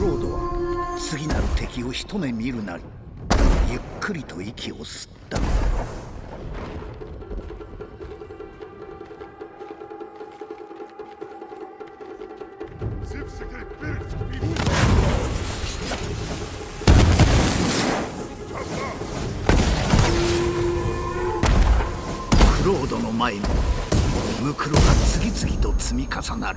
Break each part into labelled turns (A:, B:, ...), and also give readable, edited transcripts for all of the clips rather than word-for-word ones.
A: クロードは次なる敵を一目見るなりゆっくりと息を吸った。クロードの前にムクロが次々と積み重なる。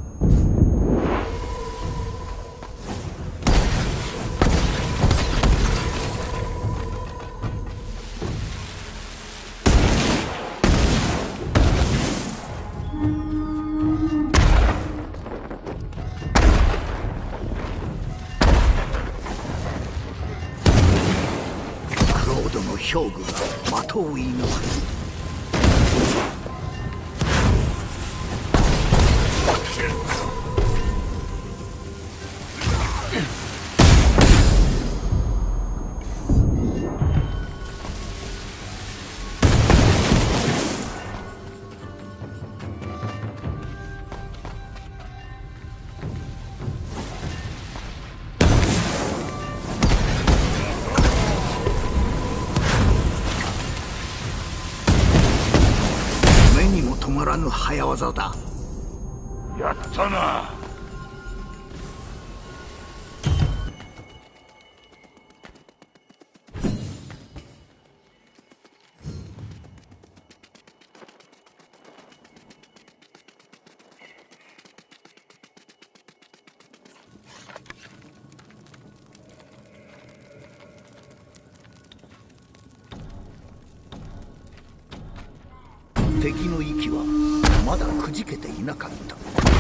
A: クロードの兵具が的を射抜く。止まらぬ早技だ。
B: やったな。
A: 敵の息はまだくじけていなかった。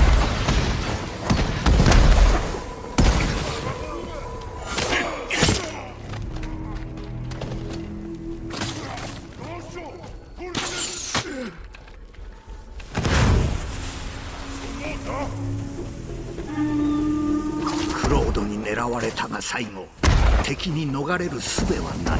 A: クロードに狙われたが最後敵に逃れる術はない。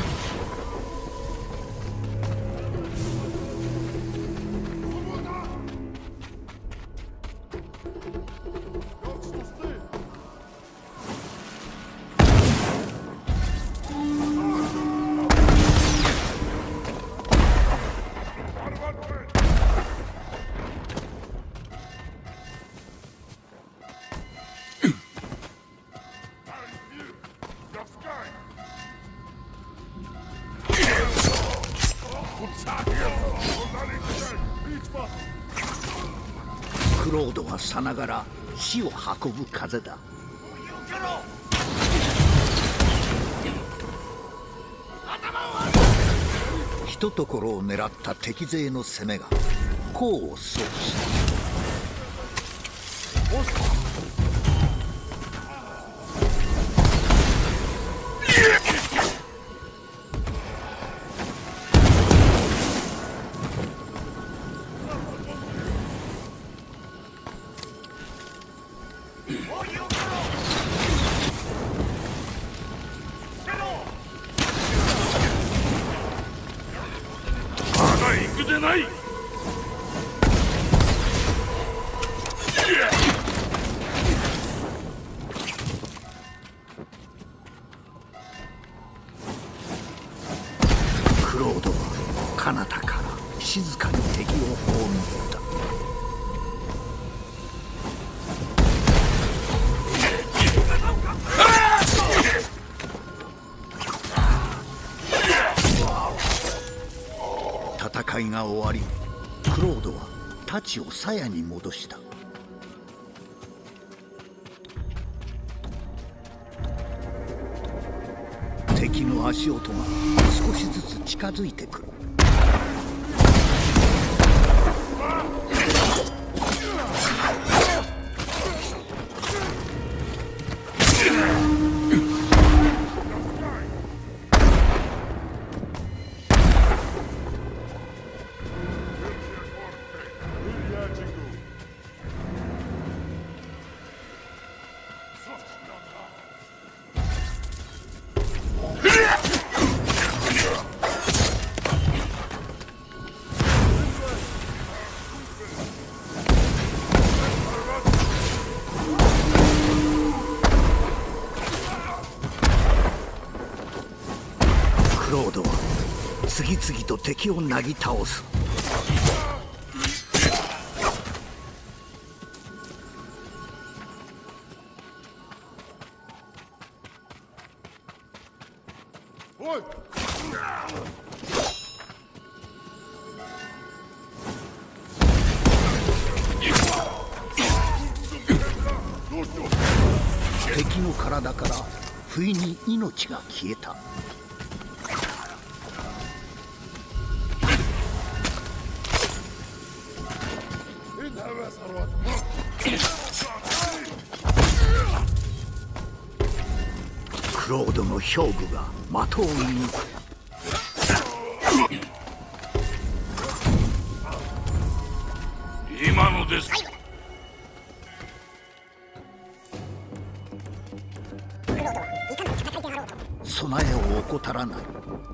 A: クロードはさながら死を運ぶ風だ。ひとところを狙った敵勢の攻めが功を奏した。
B: 行くでない。
A: クロードは彼方から静かに敵を葬った。戦いが終わり、クロードは太刀を鞘に戻した。敵の足音が少しずつ近づいてくる。 々と敵をなぎ倒す。
B: おい。
A: 敵の体から不意に命が消えた。クロードの兵具が的を射抜く。
B: 今のです。
A: 備えを怠らない。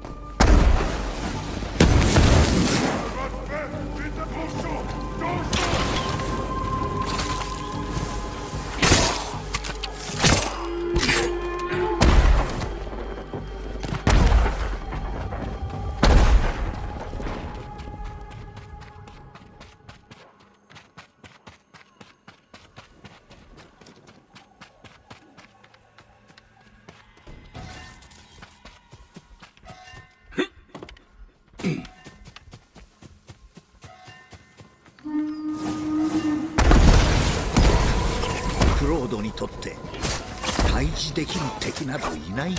A: クロードにとって対峙できる敵などいないんだ。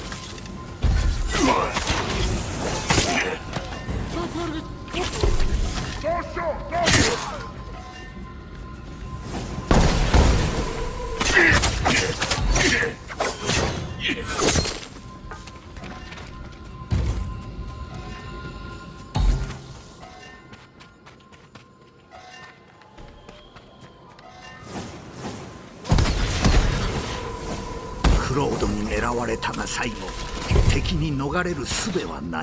A: クロードに狙われたが最後敵に逃れる術はない。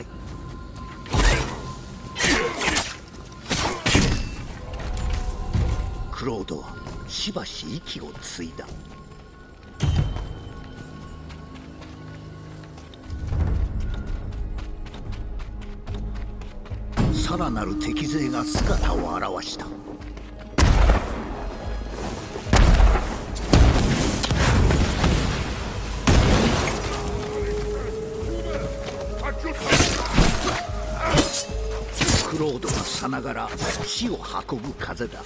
A: クロードはしばし息をついだ。さらなる敵勢が姿を現した。クロードがさながら死を運ぶ風だ。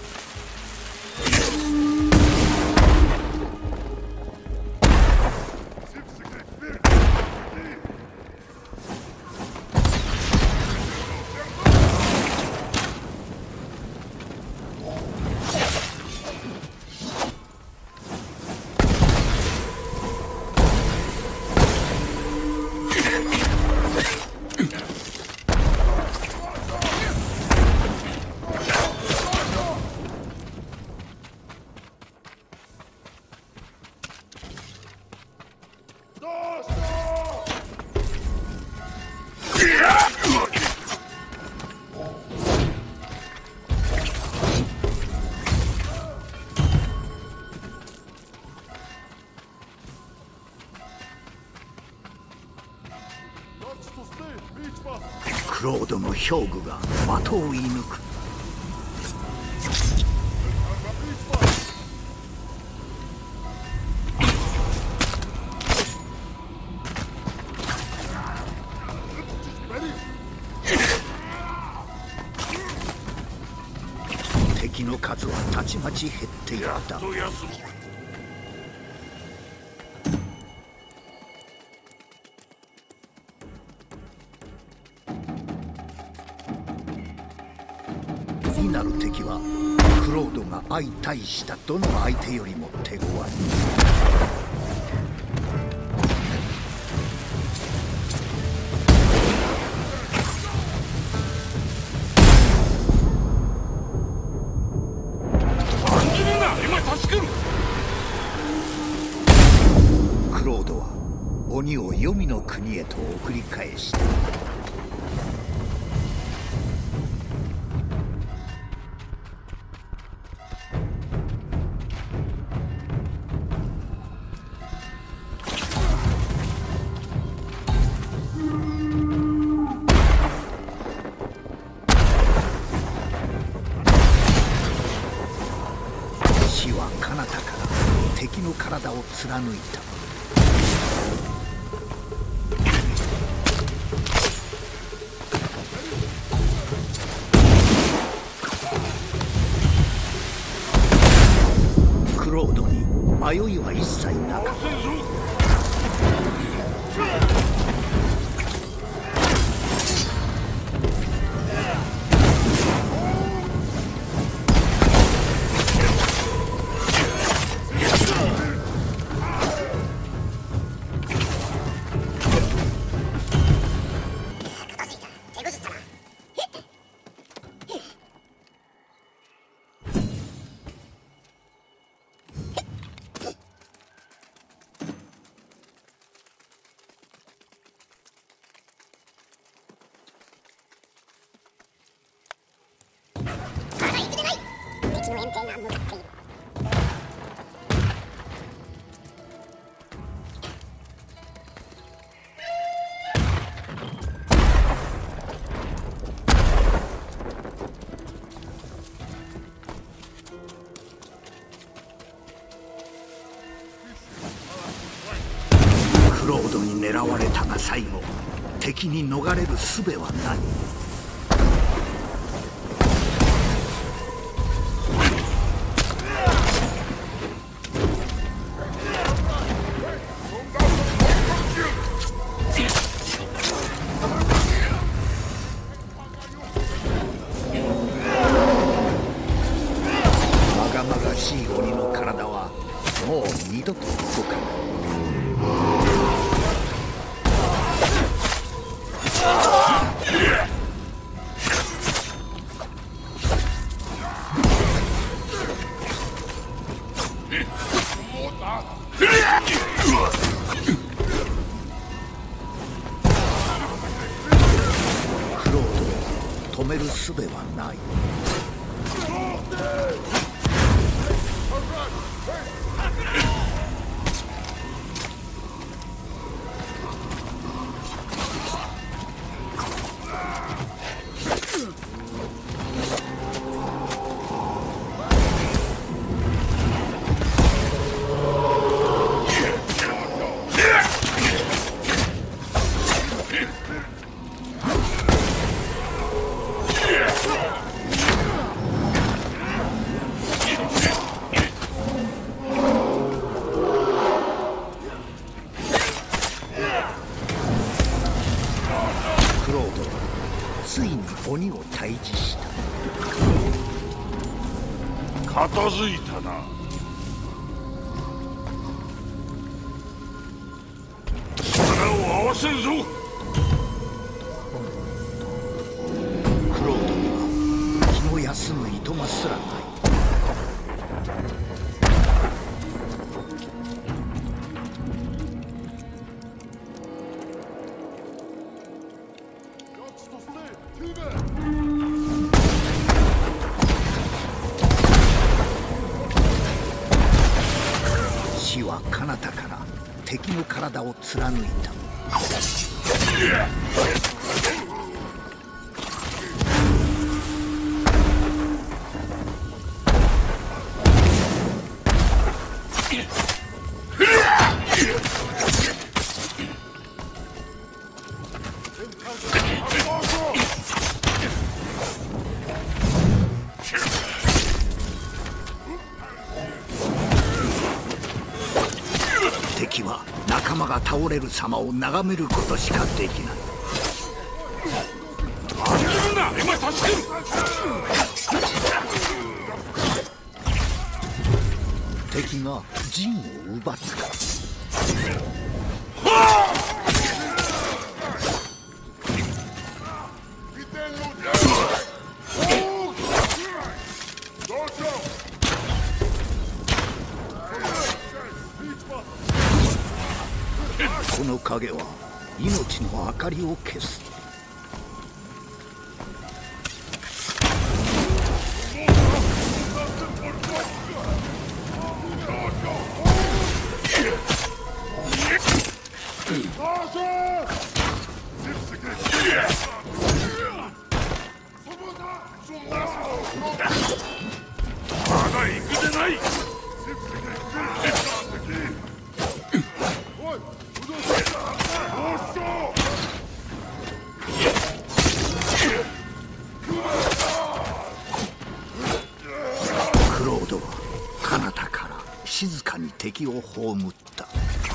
A: クロードの兵具が的を射抜く。敵の数はたちまち減っていった。次なる敵はクロードが相対したどの相手よりも手強い。クロードは鬼を黄泉の国へと送り返した。 は彼方から敵の体を貫いた。クロードに迷いは一切なかった。クロードに狙われたが最後、敵に逃れる術はない。まがまがしい鬼の体はもう二度と動かない。クロードを止める術はない。クロードはついに鬼を退治した。
B: 片付いたな。力を合わせるぞ。
A: クロードには気の休むいとますらない。死は彼方から敵の体を貫いた。敵は仲間が倒れる様を眺めることしかできない。敵が陣を奪った。この影は命の明かりを消す。
B: まだ行くでない。
A: クロードは彼方から静かに敵を葬った。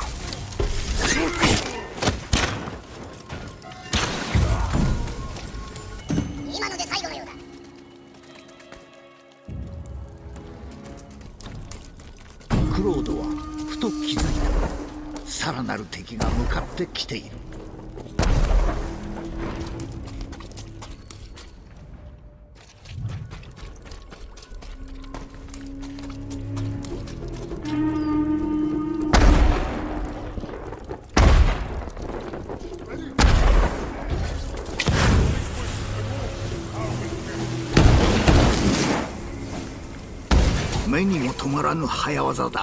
C: 今ので最後のようだ。
A: クロードはふと気づいた。さらなる敵が向かってきている。目にも止まらぬ早業だ。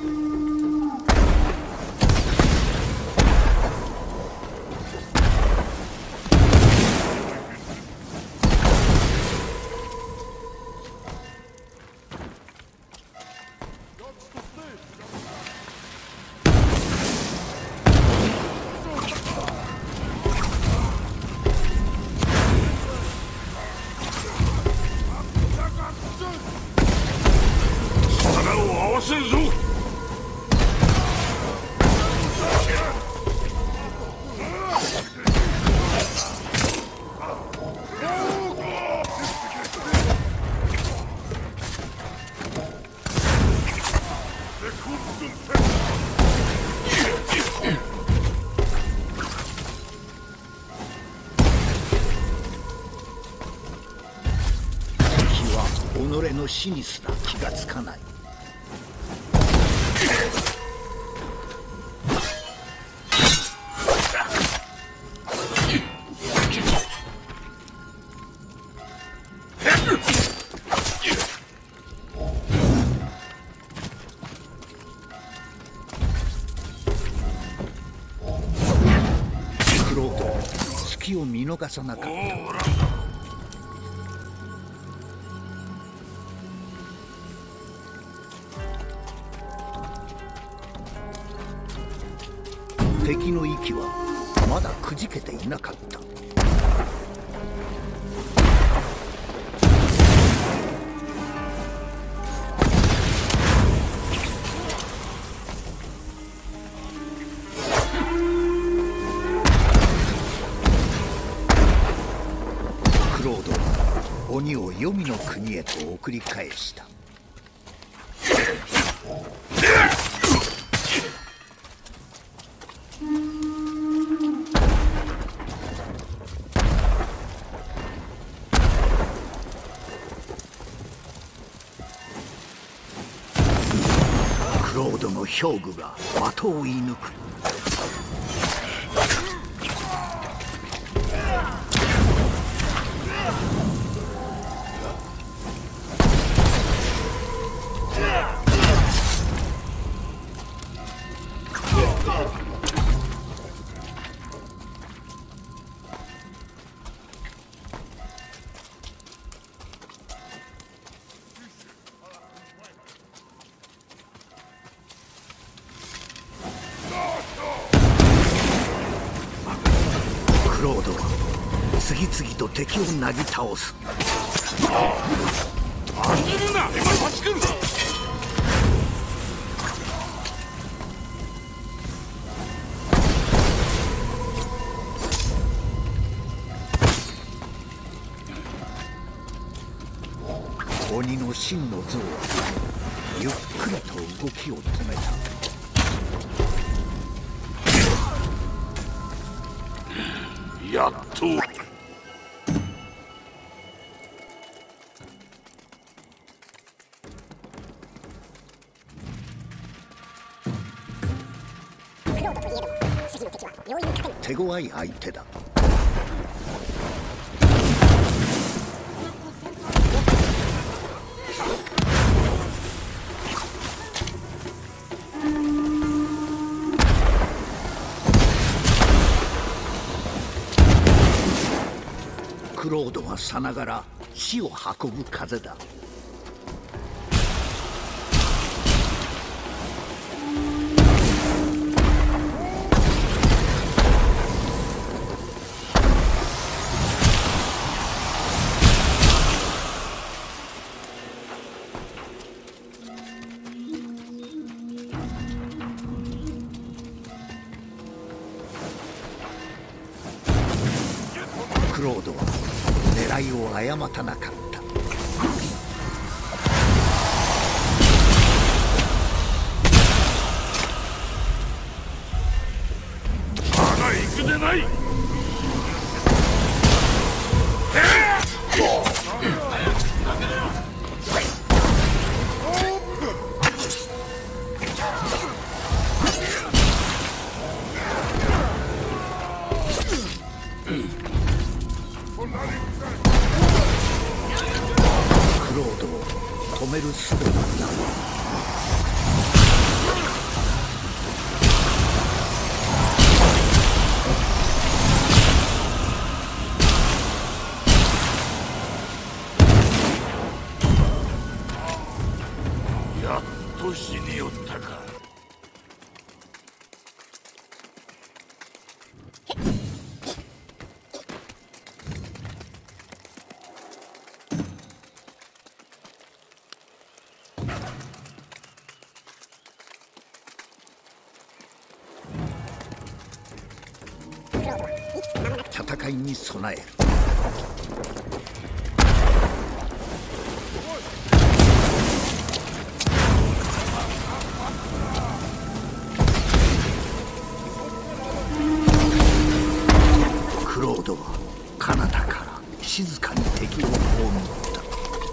B: 力を合わせんぞ。
A: 敵は己の死にすら気がつかない。クロードは隙を見逃さなかった。敵の息はまだくじけていなかった。クロードは鬼を黄泉の国へと送り返した。クロードの兵具が的を射抜く。クロードは次々と敵をなぎ倒す。
B: 案ずるな。今断ち切る。
A: 鬼の真の像はゆっくりと動きを止めた。
B: やっと。
C: クロードといえども次の敵は容易に勝てぬ。
A: 手強い相手だ。クロードはさながら死を運ぶ風だ。 クロードは狙いを誤ったなかった。
B: まだ行くでない。
A: クロードを止める術はない。
B: やっと死によったか。
A: 戦いに備える。クロードは彼方から静かに敵を葬った。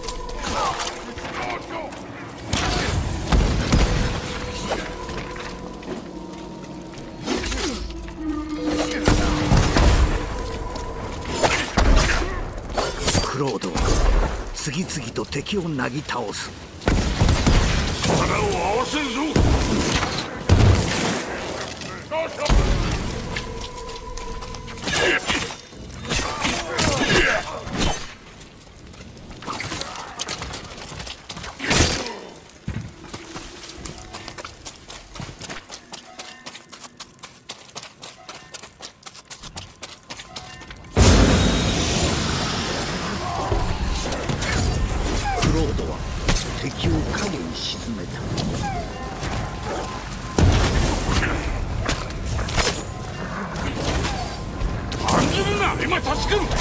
A: クロードは次々と敵をなぎ倒す。
B: 力を合わせんぞ。
A: クロードは敵を影に沈めた。
B: 案ずるな、今助ける。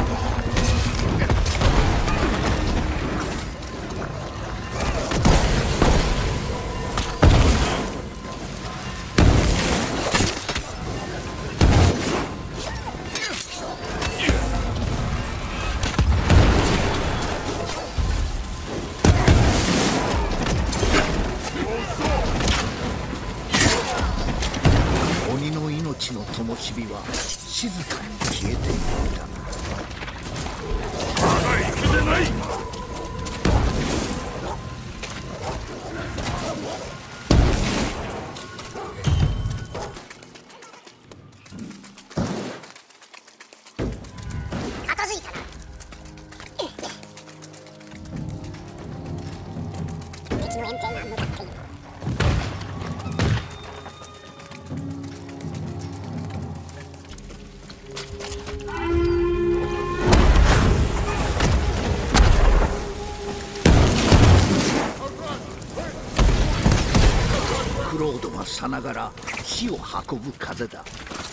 A: 鬼の命の灯火は静かに消えていった。
B: まだ行くでない。
C: 片付いたな。敵の遠征が向かっている。
A: クロードはさながら死を運ぶ風だ。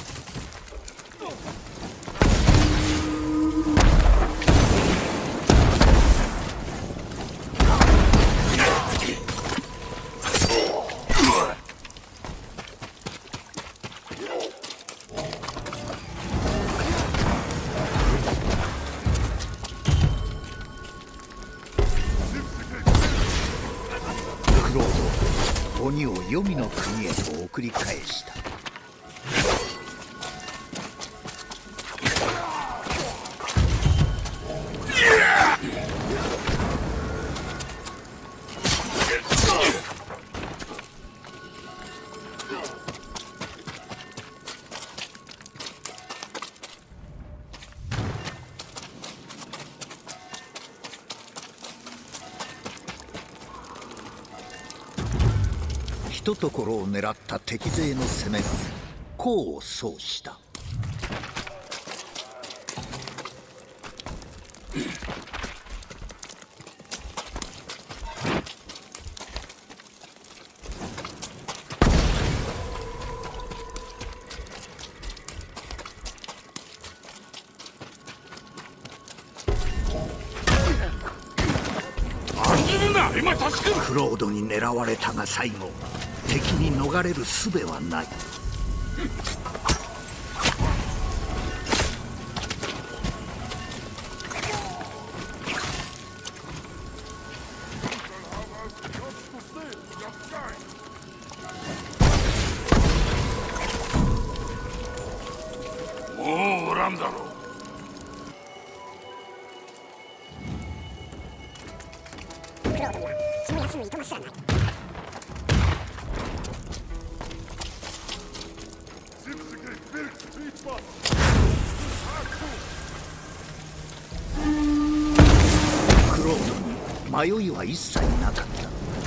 A: クロードは鬼を黄泉の国へと送り返した。ひとところを狙った敵勢の攻めが功を奏した。
B: しく
A: クロードに狙われたが最後敵に逃れる術はない。
B: もうおらんだろう。
C: クロードには気の休むいとますらない。
A: クロードに迷いは一切なかった。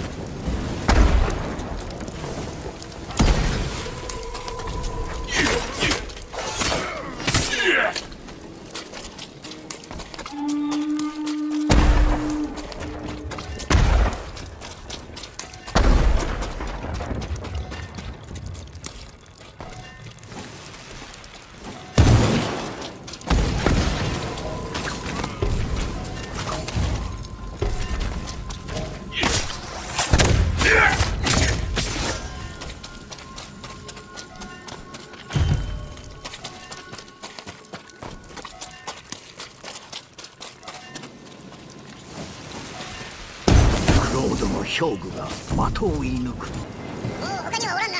A: クロードの兵具が的を射抜く。
C: もう他にはおらんな。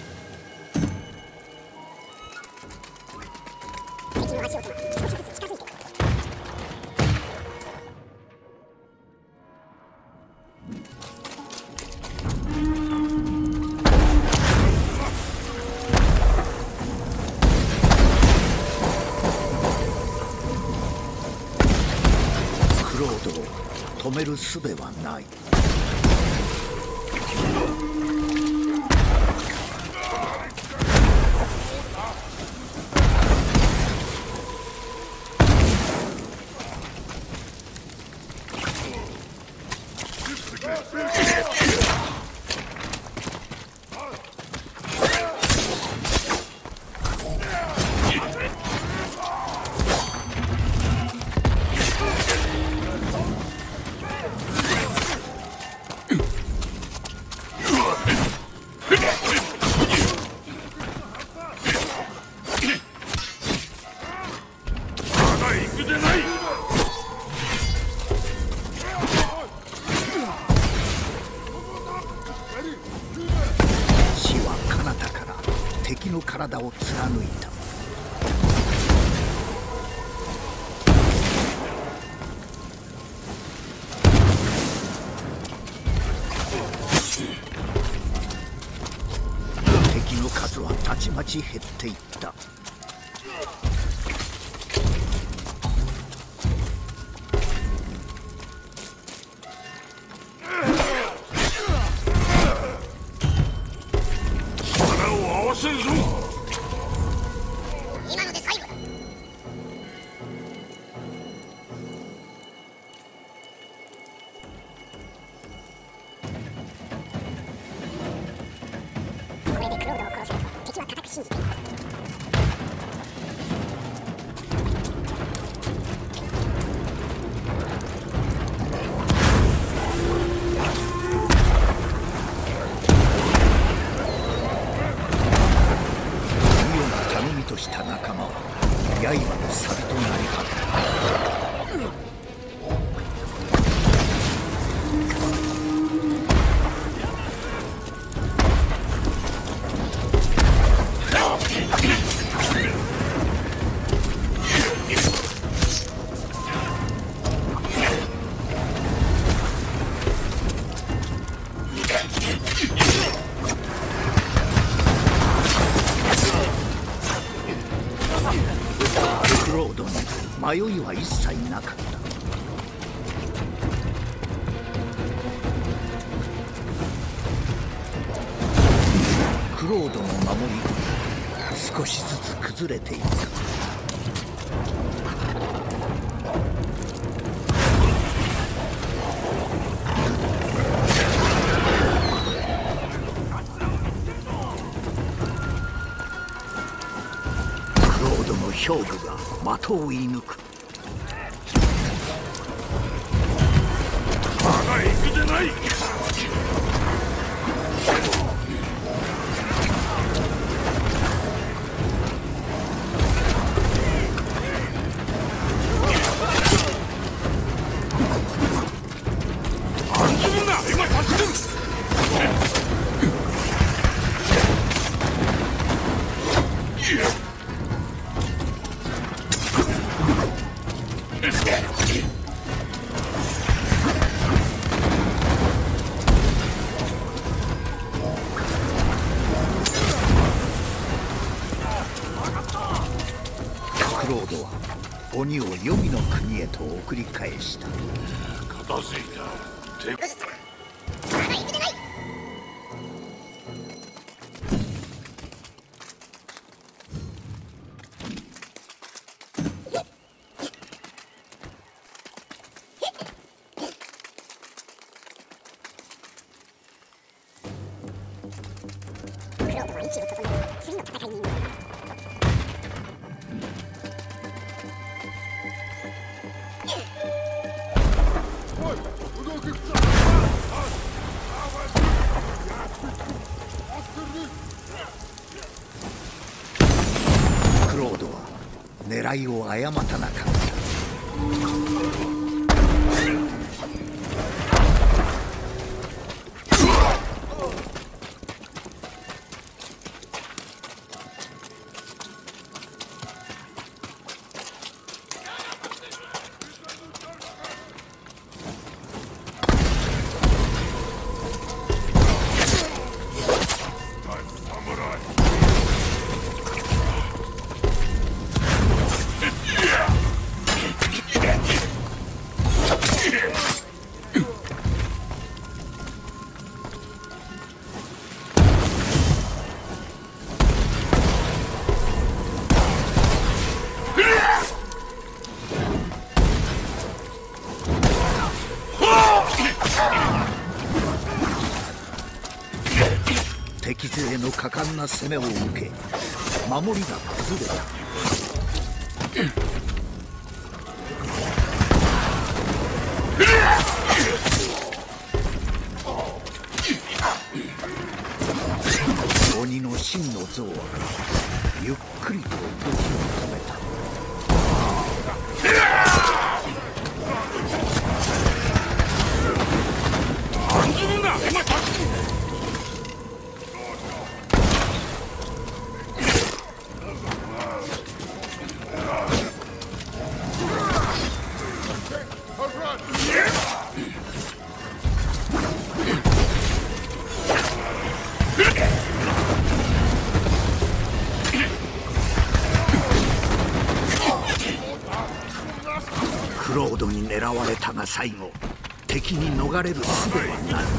C: 敵の足音が少しずつ近づいてくる。
A: クロードを止める術はない。
B: まだ行くでない。
A: 死は彼方から敵の体を貫いた。敵の数はたちまち減っていった。
B: 力を合わせんぞ。
C: 今ので最後だ。これでクロードを殺せば敵は固く信じている。
A: ミオが頼みとした仲間は刃の錆となり果てクロードに迷いは一切なかった。クロードの守りが少しずつ崩れていく。クロードの兵具が的を射抜く。
B: まだ行くでない。
A: クロードは鬼を黄泉の国へと送り返した。
B: 片付いた。
C: 無実だな。まだ行くでない。クロードは息を整え、次の戦いに挑む。
A: クロードは狙いを誤ったなかった。敵勢の果敢な攻めを受け、守りが崩れた。鬼の真の像はゆっくりと動きを止めた。
B: 自分だ。今助ける。
A: クロードに狙われたが最後、敵に逃れる術はない。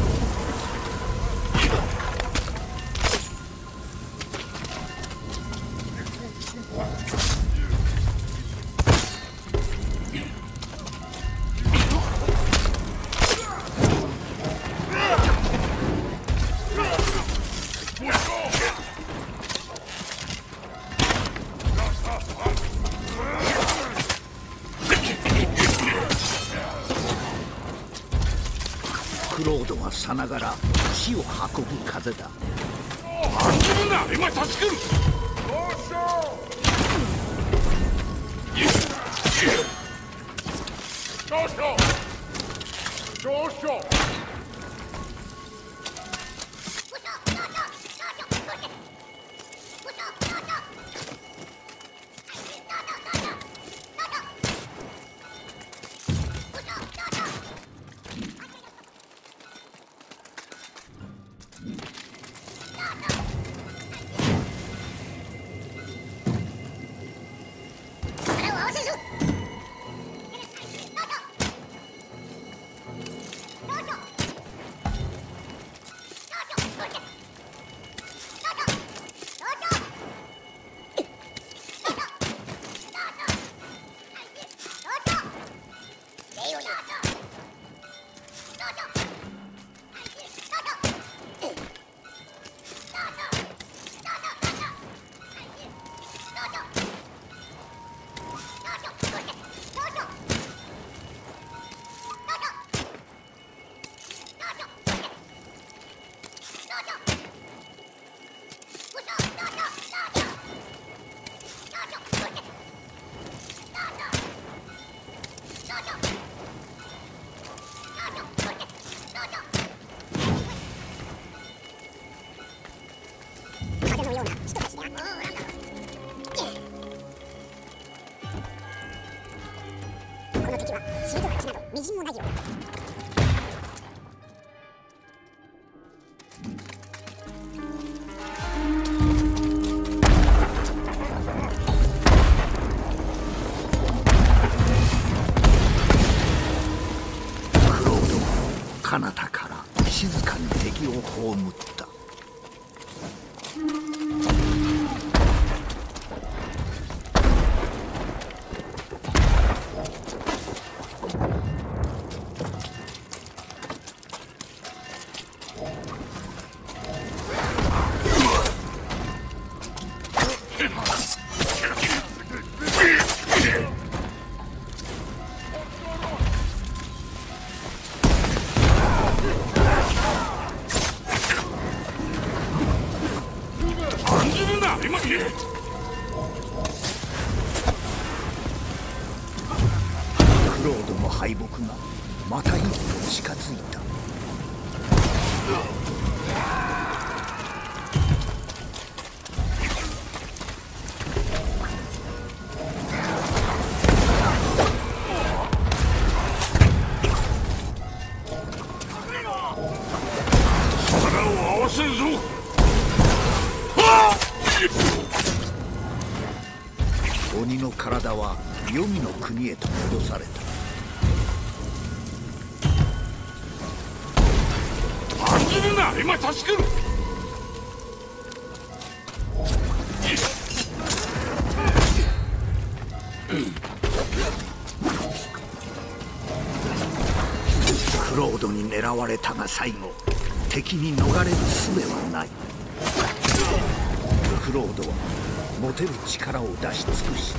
A: クロードはさながら死を運ぶ風だ。
B: 自分だ。今助ける。
C: 力を合わせるぞ。どうぞ。 ないようだ。
A: クロードは彼方から静かに敵を葬った。クロードの敗北がまた一歩近づいた。
B: 力を合わせるぞ。
A: 鬼の体は黄泉の国へと戻された。
B: 案ずるな、今助ける。
A: クロードに狙われたが最後敵に逃れる術はない。クロードは持てる力を出し尽くした。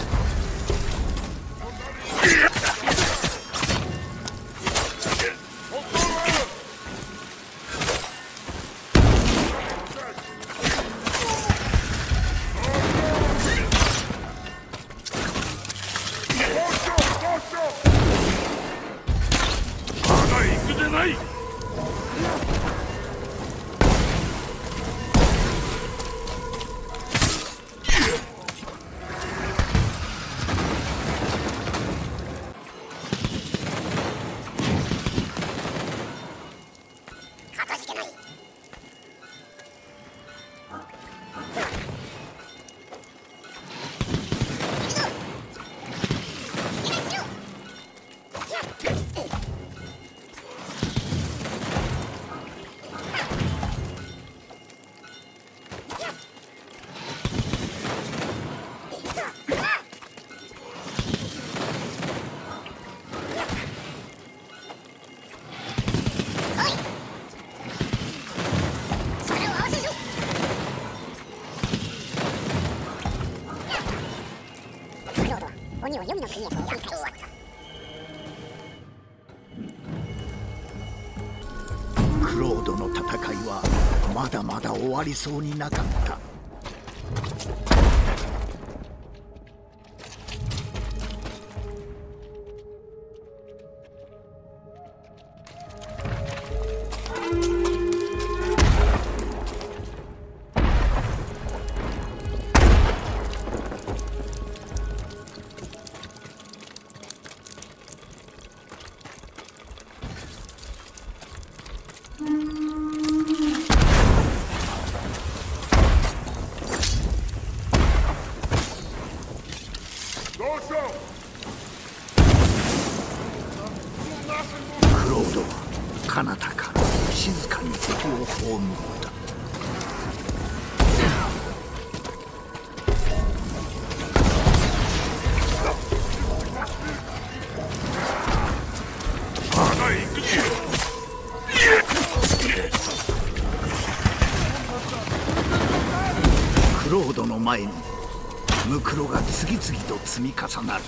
B: まだ行くでない。
C: かたじけない。鬼を黄泉の国へと挽回した。
A: クロードの戦いはまだまだ終わりそうになかった。クロードは彼方から静かに敵を葬った。
B: まだ行くぜ。
A: クロードの前にムクロが次々と積み重なる。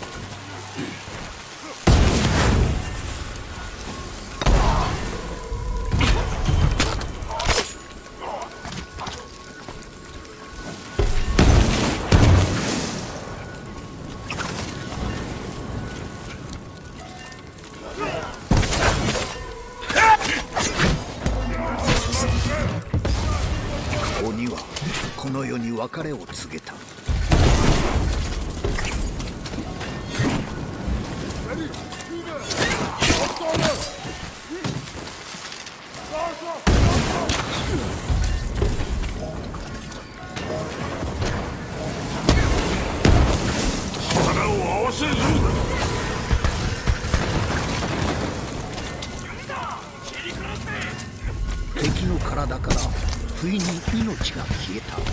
A: 鬼はこの世に別れを告げた。
B: 力を合わせるぞ。
A: 敵の体から不意に命が消えた。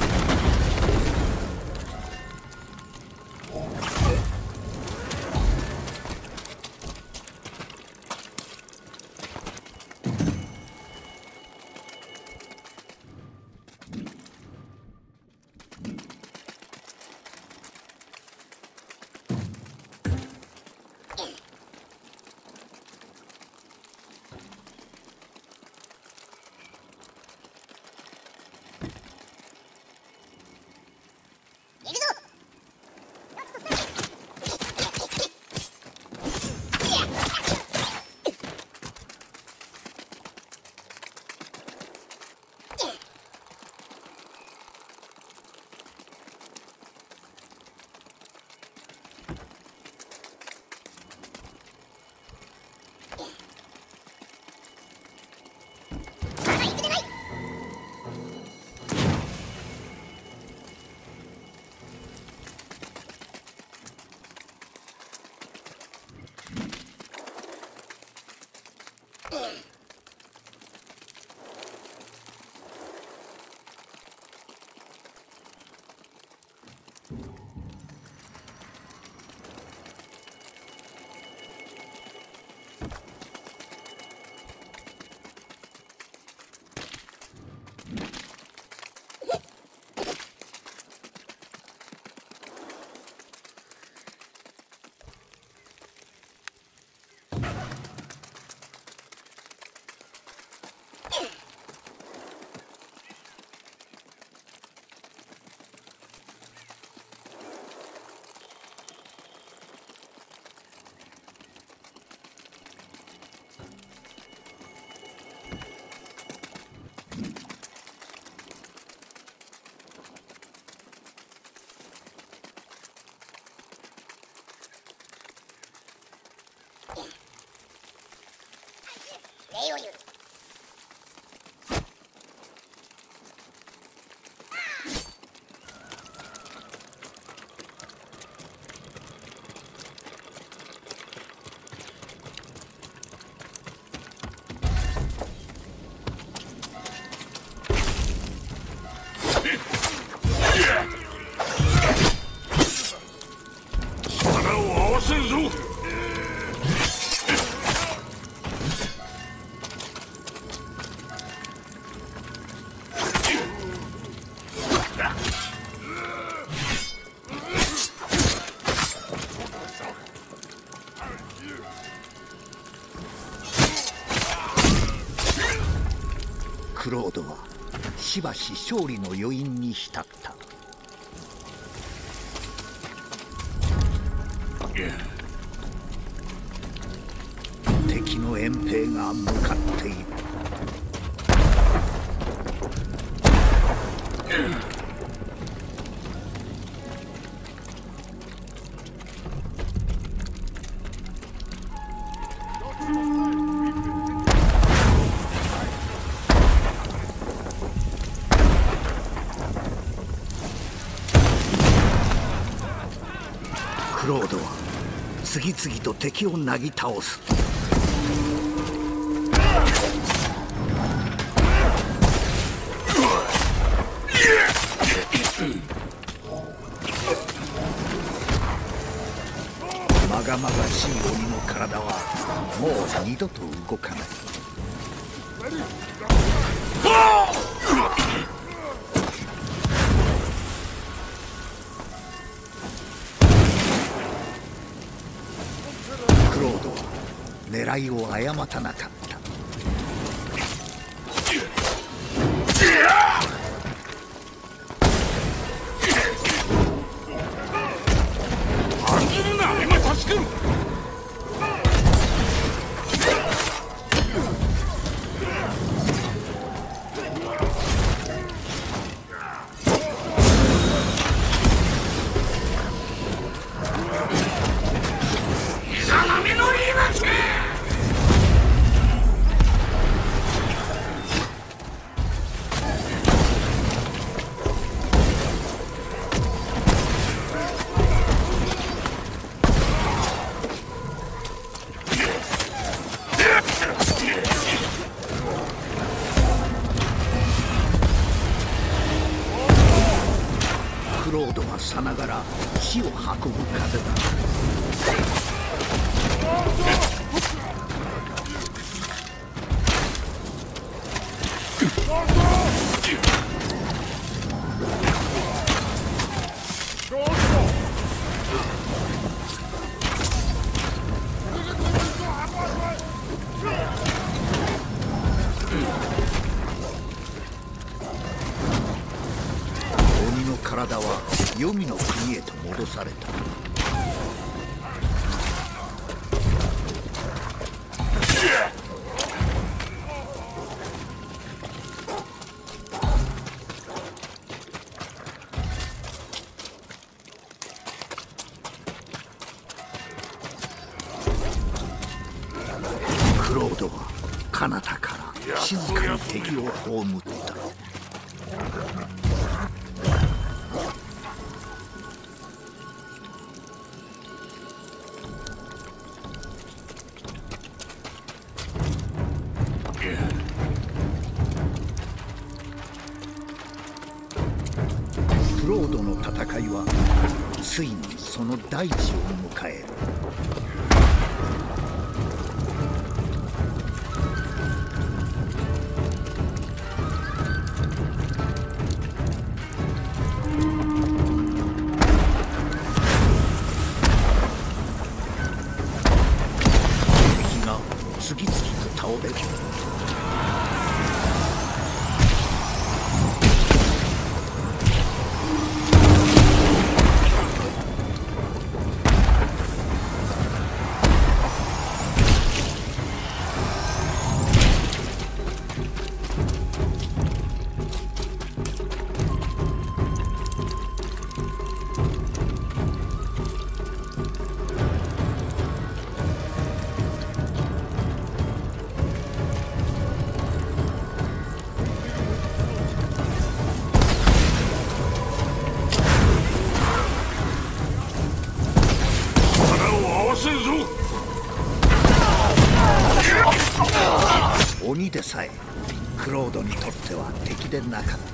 C: 行くぞ。礼を言う。
B: 力を合わせるぞ。
A: クロードはしばし勝利の余韻に浸った。敵の遠兵が向かっている。クロードは次々と敵をなぎ倒す。まがまがしい鬼の体はもう二度と動かない。クロードは狙いを誤たなかった。
B: 案ずるな、今助ける。
A: クロードがさながら死を運ぶ風だ。鬼の体は黄泉の国へと戻された。クロードは彼方から静かに敵を葬った。クロードの戦いはついにその大事を迎える。敵が次々と倒れる。鬼でさえクロードにとっては敵でなかった。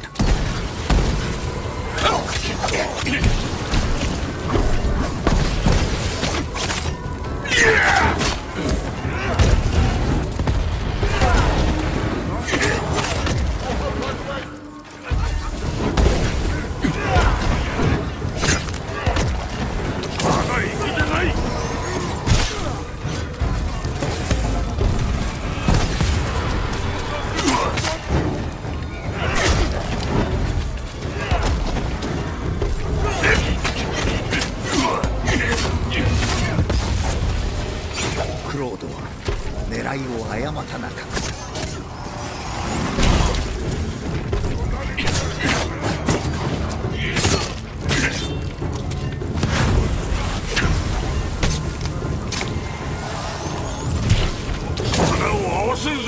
A: クロードは狙いを誤たなかった。
B: 力を合わせるぞ。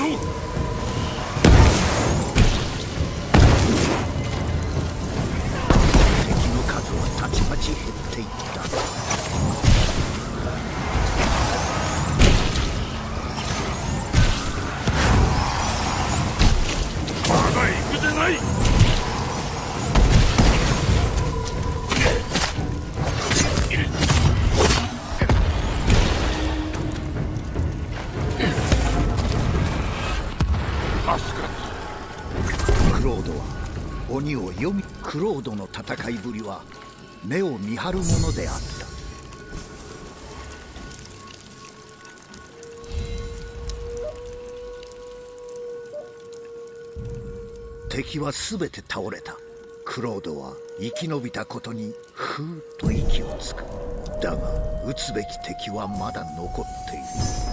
A: 敵の数はたちまち減っていった。クロードは鬼を読み、クロードの戦いぶりは目を見張るものであった。敵はすべて倒れた。クロードは生き延びたことにふーっと息をつく。だが撃つべき敵はまだ残っている。